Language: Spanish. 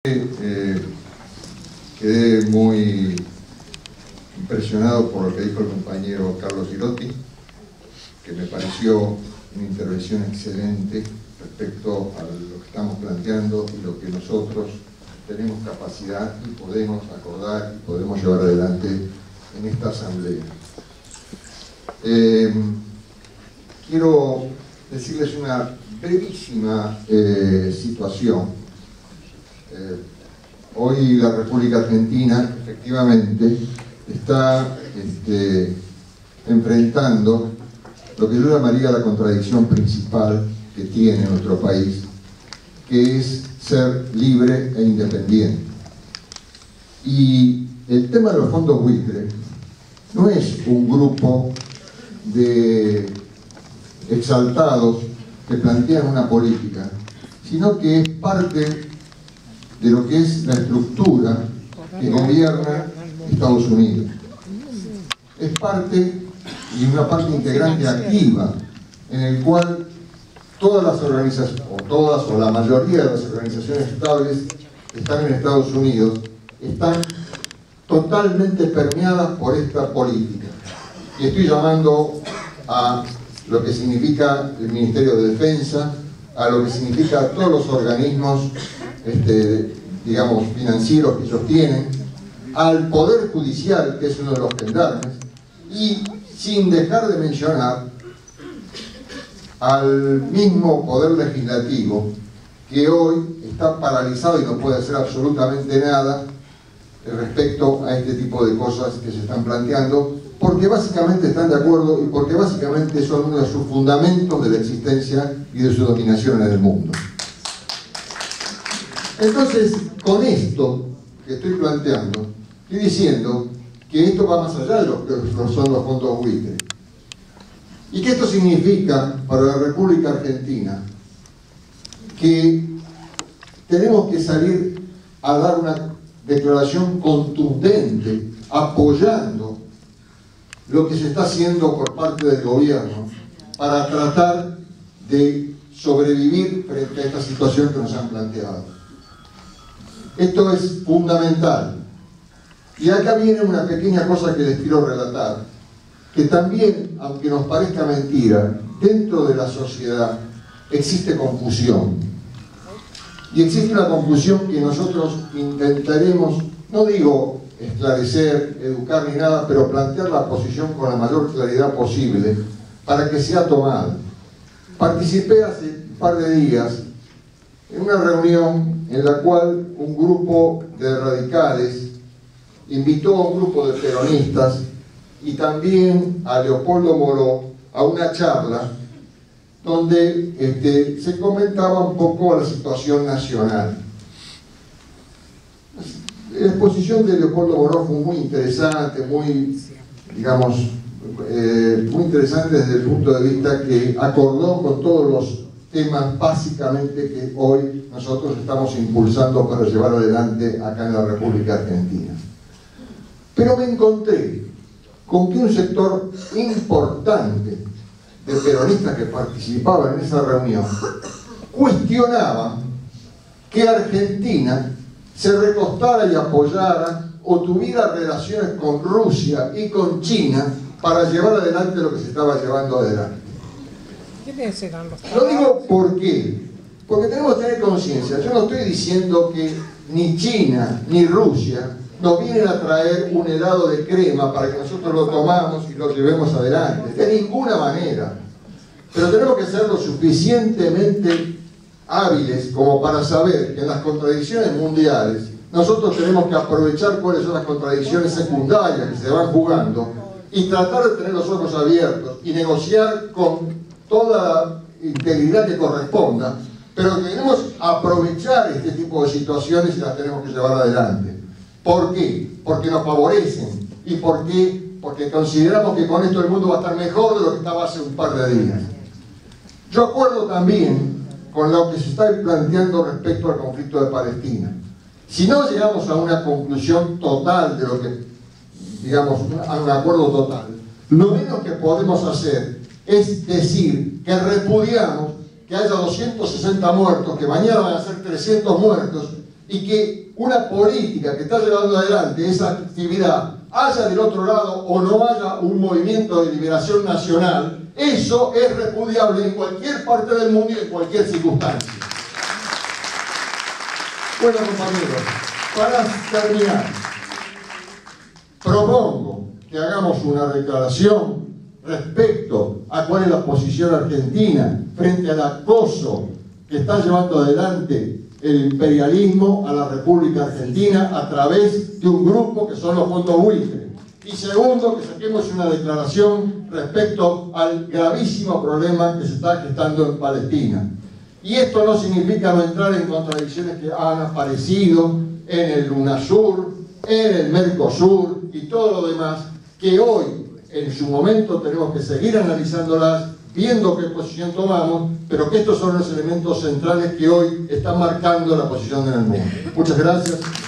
Quedé muy impresionado por lo que dijo el compañero Carlos Girotti, que me pareció una intervención excelente respecto a lo que estamos planteando y lo que nosotros tenemos capacidad y podemos acordar y podemos llevar adelante en esta asamblea. Quiero decirles una brevísima situación. Hoy la República Argentina efectivamente está enfrentando lo que yo llamaría la contradicción principal que tiene nuestro país, que es ser libre e independiente. Y el tema de los fondos buitre no es un grupo de exaltados que plantean una política, sino que es parte de lo que es la estructura que gobierna Estados Unidos. Es parte y una parte integrante activa en el cual todas las organizaciones, o la mayoría de las organizaciones estables que están en Estados Unidos, están totalmente permeadas por esta política. Y estoy llamando a lo que significa el Ministerio de Defensa, a lo que significa todos los organismos digamos, financieros que ellos tienen, al Poder Judicial, que es uno de los gendarmes, y sin dejar de mencionar al mismo Poder Legislativo, que hoy está paralizado y no puede hacer absolutamente nada respecto a este tipo de cosas que se están planteando, porque básicamente están de acuerdo y porque básicamente son uno de sus fundamentos de la existencia y de su dominación en el mundo. Entonces, con esto que estoy planteando, estoy diciendo que esto va más allá de lo que son los fondos buitre. ¿Y qué esto significa para la República Argentina? Que tenemos que salir a dar una declaración contundente, apoyando lo que se está haciendo por parte del gobierno para tratar de sobrevivir frente a esta situación que nos han planteado. Esto es fundamental. Y acá viene una pequeña cosa que les quiero relatar, que también, aunque nos parezca mentira, dentro de la sociedad existe confusión. Y existe una confusión que nosotros intentaremos, no digo esclarecer, educar ni nada, pero plantear la posición con la mayor claridad posible para que sea tomada. Participé hace un par de días en una reunión en la cual un grupo de radicales invitó a un grupo de peronistas y también a Leopoldo Moró a una charla donde se comentaba un poco la situación nacional. La exposición de Leopoldo Moró fue muy interesante, muy, digamos, muy interesante desde el punto de vista que acordó con todos los temas básicamente que hoy nosotros estamos impulsando para llevar adelante acá en la República Argentina. Pero me encontré con que un sector importante de peronistas que participaban en esa reunión cuestionaba que Argentina se recostara y apoyara o tuviera relaciones con Rusia y con China para llevar adelante lo que se estaba llevando adelante. ¿Quiénes eran los Lo digo ¿por qué? Porque tenemos que tener conciencia. Yo no estoy diciendo que ni China ni Rusia nos vienen a traer un helado de crema para que nosotros lo tomamos y lo llevemos adelante. De ninguna manera. Pero tenemos que ser lo suficientemente hábiles como para saber que en las contradicciones mundiales nosotros tenemos que aprovechar cuáles son las contradicciones secundarias que se van jugando y tratar de tener los ojos abiertos y negociar con toda la integridad que corresponda, pero debemos aprovechar este tipo de situaciones y las tenemos que llevar adelante. ¿Por qué? Porque nos favorecen. ¿Y por qué? Porque consideramos que con esto el mundo va a estar mejor de lo que estaba hace un par de días. Yo acuerdo también con lo que se está planteando respecto al conflicto de Palestina. Si no llegamos a una conclusión total de lo que, digamos, a un acuerdo total, lo menos que podemos hacer es decir que repudiamos que haya 260 muertos, que mañana van a ser 300 muertos, y que una política que está llevando adelante esa actividad, haya del otro lado o no haya un movimiento de liberación nacional, eso es repudiable en cualquier parte del mundo y en cualquier circunstancia. Bueno, compañeros, para terminar, propongo que hagamos una declaración respecto a cuál es la posición argentina frente al acoso que está llevando adelante el imperialismo a la República Argentina a través de un grupo que son los fondos buitre. Y segundo, que saquemos una declaración respecto al gravísimo problema que se está gestando en Palestina. Y esto no significa no entrar en contradicciones que han aparecido en el UNASUR, en el MERCOSUR y todo lo demás, que hoy, en su momento, tenemos que seguir analizándolas, viendo qué posición tomamos, pero que estos son los elementos centrales que hoy están marcando la posición en el mundo. Muchas gracias.